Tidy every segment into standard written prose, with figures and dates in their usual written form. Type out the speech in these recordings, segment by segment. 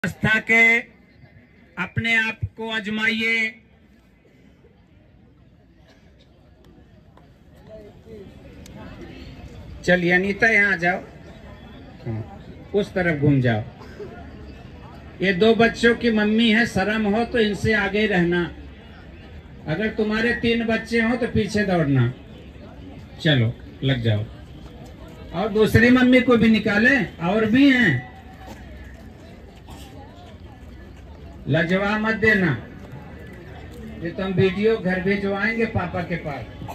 आस्था के अपने आप को आजमाइए। चलिए अनीता यहाँ जाओ, उस तरफ घूम जाओ। ये दो बच्चों की मम्मी है, शर्म हो तो इनसे आगे रहना। अगर तुम्हारे 3 बच्चे हो तो पीछे दौड़ना। चलो लग जाओ। और दूसरी मम्मी को भी निकाले, और भी हैं, लजवा मत देना। ये तो हम वीडियो घर भिजवाएंगे पापा के पास।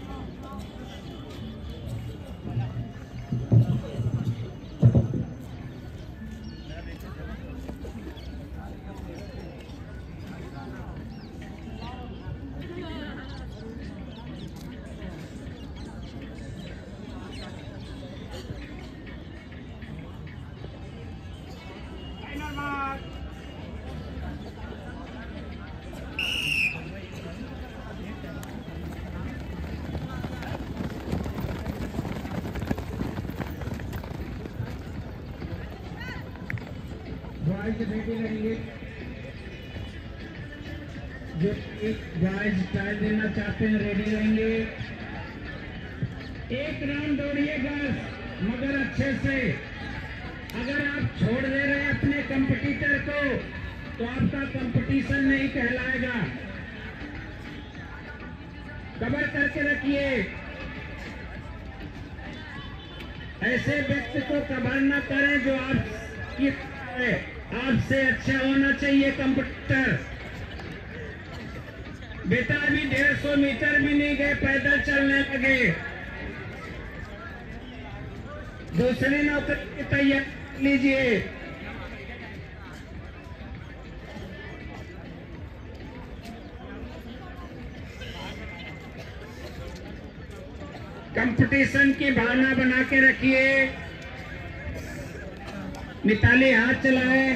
जो गाइस ट्रायल देना चाहते हैं रेडी रहेंगे। एक राउंड दौड़िए बस, मगर अच्छे से। अगर आप छोड़ दे रहे हैं अपने कंपटीटर को तो आपका कंपटीशन नहीं कहलाएगा। कवर करके रखिए। ऐसे व्यक्ति को कवर न करें जो आपसे अच्छा होना चाहिए कंपटीटर। बेटा अभी 150 मीटर भी नहीं गए, पैदल चलने लगे। दूसरी नौकरी की तैयारी लीजिए। कंपटीशन की भावना बना के रखिए। मिताली हाथ चलाए।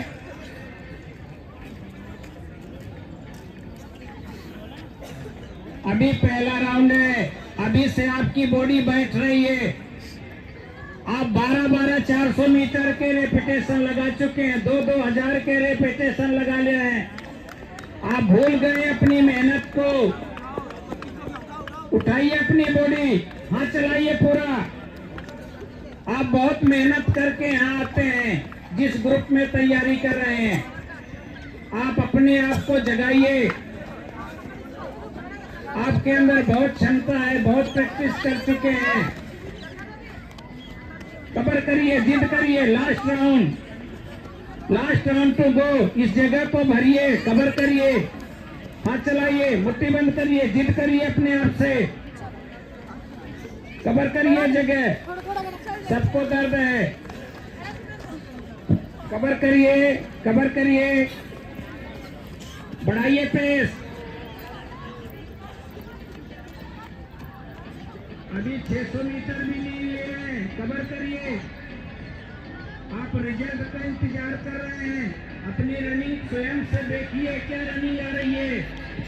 अभी पहला राउंड है, अभी से आपकी बॉडी बैठ रही है। आप 12-12 400 मीटर के रेपिटेशन लगा चुके हैं, 2-2 हजार के रेपिटेशन लगा लिए हैं। आप भूल गए अपनी मेहनत को। उठाइए अपनी बॉडी, हाथ चलाइए पूरा। आप बहुत मेहनत करके यहाँ आते हैं, जिस ग्रुप में तैयारी कर रहे हैं। आप अपने आप को जगाइए। आपके अंदर बहुत क्षमता है, बहुत प्रैक्टिस कर चुके हैं। कवर करिए, जिद करिए। Last round to go. इस जगह को भरिए, कवर करिए, हाथ चलाइए, मुट्ठी बंद करिए, जिद करिए अपने आप से। कवर करिए जगह, सबको दर्द है। कवर करिए, कवर करिए, बढ़ाइए पेस। अभी 600 मीटर भी नहीं ले रहे हैं, कवर करिए। आप रिजल्ट का इंतजार कर रहे हैं। अपनी रनिंग स्वयं से देखिए, क्या रनिंग आ रही है।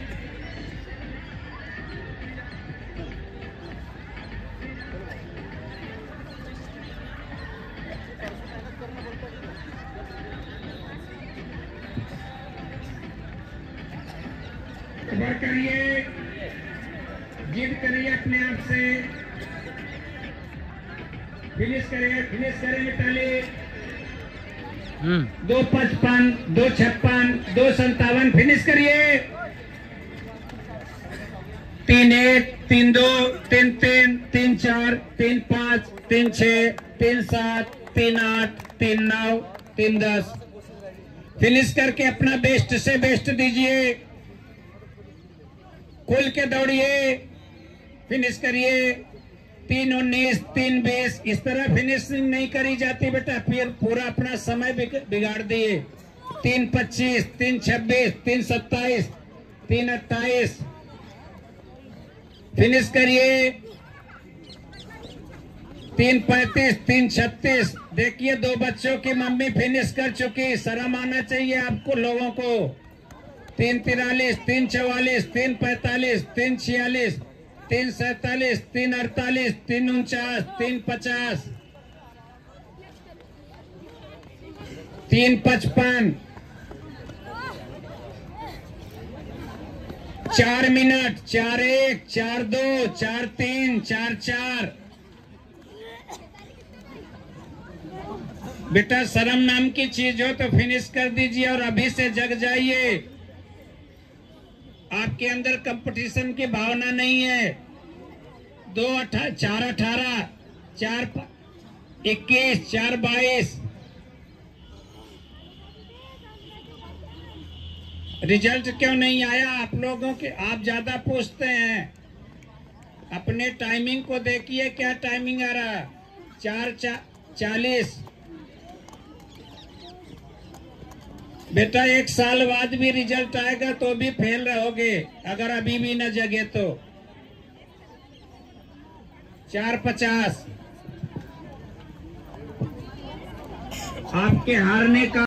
कवर करिए, जिद करिए अपने आप से। फिनिश करें मिताली। 2:55, 2:56, 2:57। फिनिश करिए। 3:1, 3:2, 3:3, 3:4, 3:5, 3:6, 3:7, 3:8, 3:9, 3:10। फिनिश करके अपना बेस्ट से बेस्ट दीजिए। खुल के दौड़िए, फिनिश करिए। 3:19, 3:20। इस तरह फिनिशिंग नहीं करी जाती बेटा, फिर पूरा अपना समय बिगाड़ दिए। 3:25, 3:26, 3:27, 3:28। फिनिश करिए। 3:35, 3:36। देखिए 2 बच्चों की मम्मी फिनिश कर चुकी। शर्म आना चाहिए आपको लोगों को। 3:43, 3:44, 3:45, 3:46, 3:47, 3:48, 3:49, 3:50, 3:55, 4 मिनट, 4-1, 4-2, 4-3, 4-4। बेटा शर्म नाम की चीज हो तो फिनिश कर दीजिए और अभी से जग जाइए। आपके अंदर कंपटीशन की भावना नहीं है। 4-18, 4-21, 4-22। रिजल्ट क्यों नहीं आया आप लोगों के? आप ज्यादा पूछते हैं। अपने टाइमिंग को देखिए, क्या टाइमिंग आ रहा? 4:40। बेटा 1 साल बाद भी रिजल्ट आएगा तो भी फेल रहोगे अगर अभी भी न जगे तो। 4:50। आपके हारने का